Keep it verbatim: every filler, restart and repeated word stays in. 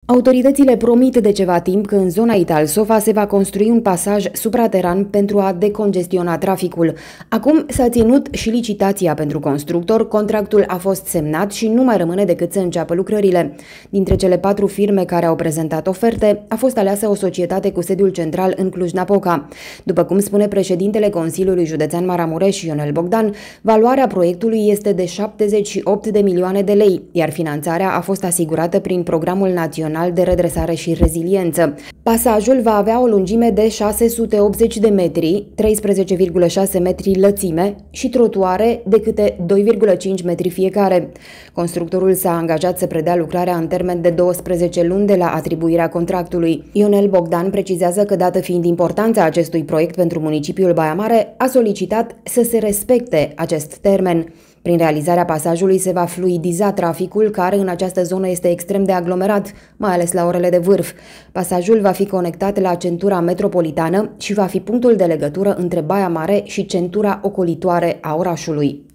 Autoritățile promit de ceva timp că în zona Italsova se va construi un pasaj suprateran pentru a decongestiona traficul. Acum s-a ținut și licitația pentru constructor, contractul a fost semnat și nu mai rămâne decât să înceapă lucrările. Dintre cele patru firme care au prezentat oferte, a fost aleasă o societate cu sediul central în Cluj-Napoca. După cum spune președintele Consiliului Județean Maramureș, Ionel Bogdan, valoarea proiectului este de șaptezeci și opt de milioane de lei, iar finanțarea a fost asigurată prin Programul Național de Redresare și Reziliență. Pasajul va avea o lungime de șase sute optzeci de metri, treisprezece virgulă șase metri lățime și trotuare de câte doi virgulă cinci metri fiecare. Constructorul s-a angajat să predea lucrarea în termen de douăsprezece luni de la atribuirea contractului. Ionel Bogdan precizează că, dată fiind importanța acestui proiect pentru municipiul Baia Mare, a solicitat să se respecte acest termen. Prin realizarea pasajului se va fluidiza traficul, care în această zonă este extrem de aglomerat, mai ales la orele de vârf. Pasajul va fi conectat la centura metropolitană și va fi punctul de legătură între Baia Mare și centura ocolitoare a orașului.